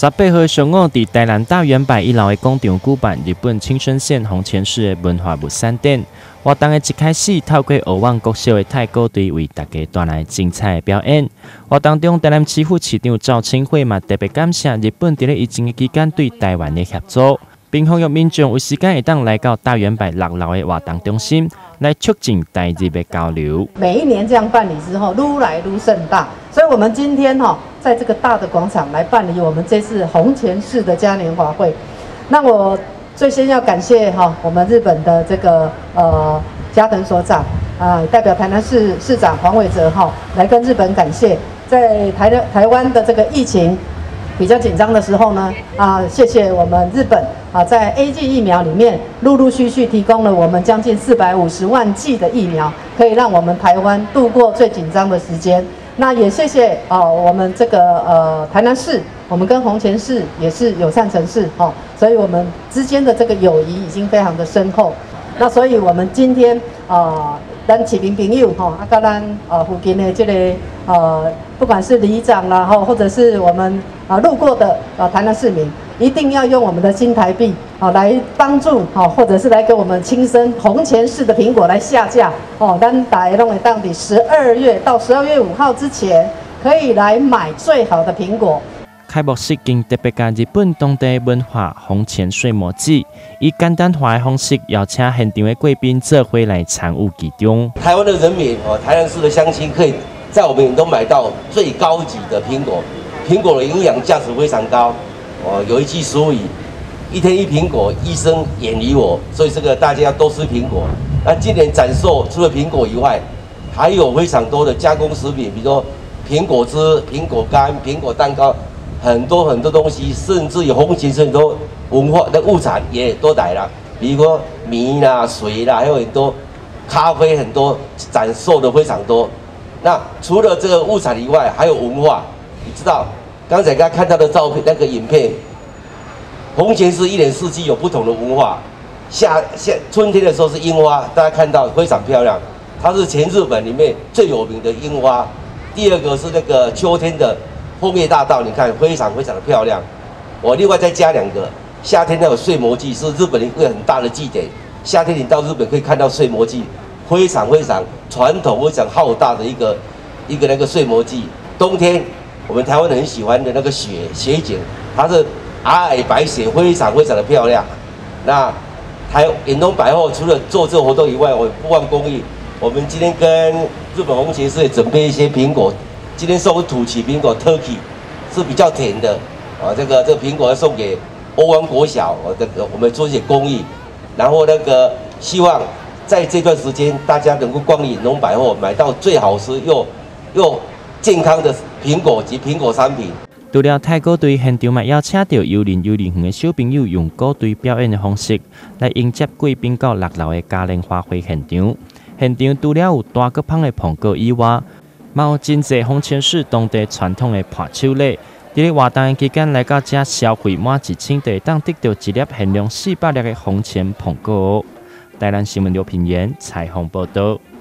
18号上午，伫台南大圆柏一楼的广场举办日本青森县红前市的文化物产展。活动的一开始，透过俄望国小的太鼓队为大家带来精彩的表演。活动中，台南市府市长赵清惠嘛特别感谢日本伫咧疫情的期间对台湾的协助，并呼吁民众有时间会当来到大圆柏6楼的活动中心，来促进台日的交流。 每一年这样办理之后，愈来愈盛大，所以我们今天在这个大的广场来办理我们这次红前市的嘉年华会。那我最先要感谢我们日本的这个加藤所长代表台南市市长黄伟哲来跟日本感谢，在台湾的这个疫情比较紧张的时候呢谢谢我们日本在 AZ 疫苗里面陆陆续续提供了我们将近450万剂的疫苗，可以让我们台湾度过最紧张的时间。那也谢谢我们这个台南市，我们跟红前市也是友善城市所以我们之间的这个友谊已经非常的深厚。那所以我们今天咱市民朋友跟咱附近的这个不管是里长啦或者是我们路过的台南市民，一定要用我们的新台币来帮助或者是来给我们青森红前市的苹果来下架咱大家都会当伫12月到12月5号之前可以来买最好的苹果。 开幕式经特别甲日本当地文化红前睡魔祭，以简单化的方式邀请现场的贵宾做伙来参与其中。 台湾的人民台南市的乡亲可以在我们也都买到最高级的苹果，苹果的营养价值非常高有一句俗语，1天1苹果，医生远离我，所以这个大家要多吃苹果。那今年展售除了苹果以外，还有非常多的加工食品，比如说苹果汁、苹果干、苹果蛋糕。很多东西，甚至有红前市很多文化的物产也都来了，比如说米啦、水啦，还有很多咖啡，很多展售的非常多。那除了这个物产以外，还有文化。你知道，刚才大家看到的照片，那个影片，红前市1年4季有不同的文化。春天的时候是樱花，大家看到非常漂亮，它是全日本里面最有名的樱花。第二个是那个秋天的枫叶大道，你看非常的漂亮。我另外再加2个，夏天那有睡魔祭，是日本一个很大的祭典。夏天你到日本可以看到睡魔祭，非常传统、非常浩大的一个那个睡魔祭。冬天我们台湾人很喜欢的那个雪景，它是皑皑白雪，非常的漂亮。那远东百货除了做这个活动以外，我不忘公益，我们今天跟日本红前市也准备一些苹果。今天送土岐苹果 Turkey 是比较甜的这个苹果要送给欧湾国小我们做一些公益，然后希望在这段时间大家能够逛远东百货，买到最好吃又健康的苹果及苹果产品。 除了太鼓队，现场嘛邀请到幽灵园的小朋友用鼓队表演的方式来迎接贵宾到6楼的嘉年华会现场。现场除了有大个胖的苹果以外，嘛有真济红前市当地传统的伴手礼，伫咧活动期间来到这消费满1000，就会当得到1粒限量400粒的红前苹果。台南新闻刘品言采访报道。